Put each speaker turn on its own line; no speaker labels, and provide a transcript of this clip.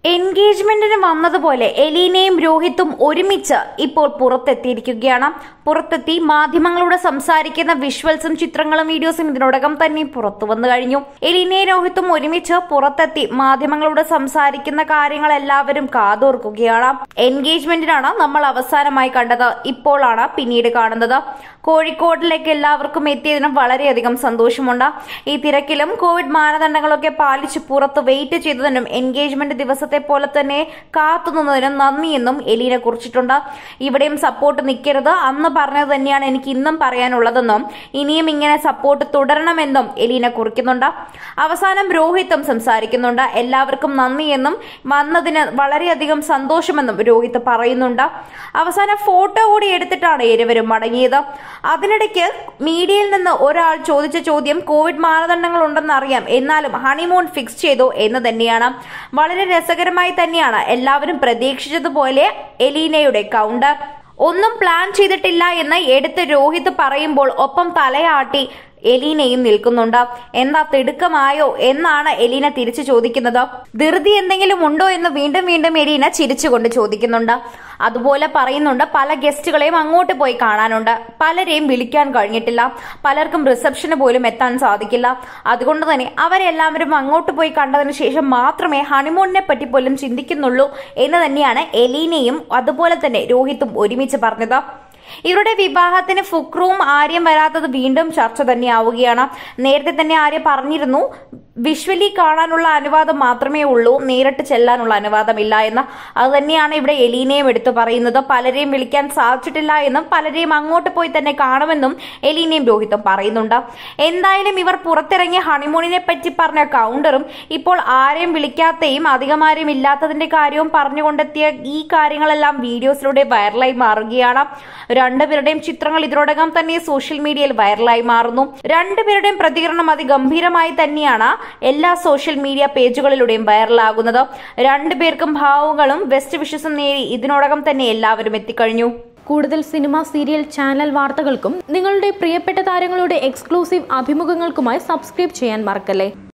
എൻഗേജ്മെന്റിന് വന്നതുപോലെ എലീനയും രോഹിത്തും ഒരുമിച്ച് ഇപ്പോൾ പുറത്തെത്തിയിരിക്കുകയാണ്. പുറത്തെത്തി മാധ്യമങ്ങളോട് സംസാരിക്കുന്ന വിഷ്വൽസും ചിത്രങ്ങളും വീഡിയോസും ഇതിനോടകം തന്നെ പുറത്തു വന്നു കഴിഞ്ഞു. എലീനയും രോഹിത്തും ഒരുമിച്ച് പുറത്തെത്തി മാധ്യമങ്ങളോട് സംസാരിക്കുന്ന കാര്യങ്ങൾ എല്ലാവരും കാതോർക്കുകയാണ്. എൻഗേജ്മെന്റിനാണ് നമ്മൾ അവസാനമായി കണ്ടത്, ഇപ്പോഴാണ് പിന്നീട് കാണുന്നത്. കോഴിക്കോടിലേക്ക് എല്ലാവർക്കും എത്തിയതിനും വളരെയധികം സന്തോഷമുണ്ട്. ഈ തിരക്കിലും കോവിഡ് മാനദണ്ഡങ്ങളൊക്കെ പാലിച്ച് പുറത്ത് വെയിറ്റ് ചെയ്തതിനും എൻഗേജ്മെന്റ് ദിവസത്തെ പോലെ തന്നെ കാത്തുനിന്നതിനും നന്ദിയെന്നും എലീന കുറിച്ചിട്ടുണ്ട്. ഇവിടെയും സപ്പോർട്ട് നിൽക്കരുത്, അന്ന് പറഞ്ഞത് തന്നെയാണ് എനിക്ക് ഇന്നും പറയാനുള്ളതെന്നും ഇനിയും ഇങ്ങനെ സപ്പോർട്ട് തുടരണമെന്നും എലീന കുറിക്കുന്നുണ്ട്. അവസാനം രോഹിത്തും സംസാരിക്കുന്നുണ്ട്. എല്ലാവർക്കും നന്ദിയെന്നും വന്നതിന് വളരെയധികം സന്തോഷമെന്നും രോഹിത്ത് പറയുന്നുണ്ട്. അവസാനം ഫോട്ടോ കൂടി എടുത്തിട്ടാണ് ഇരുവരും മടങ്ങിയത്. അതിനിടയ്ക്ക് മീഡിയയിൽ നിന്ന് ഒരാൾ ചോദിച്ച ചോദ്യം കോവിഡ് മാനദണ്ഡങ്ങൾ ഉണ്ടെന്ന് അറിയാം, എന്നാലും ഹണിമൂൺ ഫിക്സ് ചെയ്തോ എന്ന് തന്നെയാണ്. വളരെ രസകരമായി തന്നെയാണ് എല്ലാവരും പ്രതീക്ഷിച്ചതുപോലെ എലീനയുടെ കൗണ്ടർ. ഒന്നും പ്ലാൻ ചെയ്തിട്ടില്ല എന്ന് എടുത്ത് രോഹിത് പറയുമ്പോൾ ഒപ്പം തലയാട്ടി എലീനയും നിൽക്കുന്നുണ്ട്. എന്താ തിടുക്കമായോ എന്നാണ് എലീന തിരിച്ചു ചോദിക്കുന്നത്. ധൃതി എന്തെങ്കിലും ഉണ്ടോ എന്ന് വീണ്ടും വീണ്ടും എലീന ചിരിച്ചുകൊണ്ട് ചോദിക്കുന്നുണ്ട്. അതുപോലെ പറയുന്നുണ്ട്, പല ഗസ്റ്റുകളെയും അങ്ങോട്ട് പോയി കാണാനുണ്ട്, പലരെയും വിളിക്കാൻ കഴിഞ്ഞിട്ടില്ല, പലർക്കും റിസപ്ഷന് പോലും എത്താൻ സാധിക്കില്ല. അതുകൊണ്ട് തന്നെ അവരെല്ലാവരും അങ്ങോട്ട് പോയി കണ്ടതിന് ശേഷം മാത്രമേ ഹണിമൂണിനെ പറ്റി പോലും ചിന്തിക്കുന്നുള്ളൂ എന്ന് തന്നെയാണ് എലീനയും അതുപോലെ തന്നെ രോഹിത്തും ഒരുമിച്ച് പറഞ്ഞത്. ഇവരുടെ വിവാഹത്തിന് ഫുക്രുവും ആര്യം വരാത്തത് വീണ്ടും ചർച്ച തന്നെയാവുകയാണ്. നേരത്തെ തന്നെ ആര്യ പറഞ്ഞിരുന്നു, വിഷ്വലി കാണാനുള്ള അനുവാദം മാത്രമേ ഉള്ളൂ, നേരിട്ട് ചെല്ലാനുള്ള അനുവാദമില്ല എന്ന്. അത് തന്നെയാണ് ഇവിടെ എലീനയും എടുത്തു പറയുന്നത്. പലരെയും വിളിക്കാൻ സാധിച്ചിട്ടില്ല എന്നും പലരെയും അങ്ങോട്ട് പോയി തന്നെ കാണുമെന്നും എലീനയും രോഹിത്തും പറയുന്നുണ്ട്. എന്തായാലും ഇവർ പുറത്തിറങ്ങിയ ഹണിമൂണിനെ പറ്റി പറഞ്ഞ കൗണ്ടറും ഇപ്പോൾ ആരെയും വിളിക്കാത്തയും അധികമാരും ഇല്ലാത്തതിന്റെ കാര്യവും പറഞ്ഞുകൊണ്ടെത്തിയ ഈ കാര്യങ്ങളെല്ലാം വീഡിയോസിലൂടെ വൈറലായി മാറുകയാണ്. രണ്ടുപേരുടെയും ചിത്രങ്ങൾ ഇതിനോടകം തന്നെ സോഷ്യൽ മീഡിയയിൽ വൈറലായി മാറുന്നു. രണ്ടുപേരുടെയും പ്രതികരണം അതിഗംഭീരമായി തന്നെയാണ് എല്ലാ സോഷ്യൽ മീഡിയ പേജുകളിലൂടെയും വൈറലാകുന്നത്. രണ്ടുപേർക്കും ഭാവങ്ങളും ബെസ്റ്റ് വിഷസും നേടി ഇതിനോടകം തന്നെ എല്ലാവരും എത്തിക്കഴിഞ്ഞു.
കൂടുതൽ സിനിമ, സീരിയൽ, ചാനൽ വാർത്തകൾക്കും നിങ്ങളുടെ പ്രിയപ്പെട്ട താരങ്ങളുടെ എക്സ്ക്ലൂസീവ് അഭിമുഖങ്ങൾക്കുമായി സബ്സ്ക്രൈബ് ചെയ്യാൻ മറക്കല്ലേ.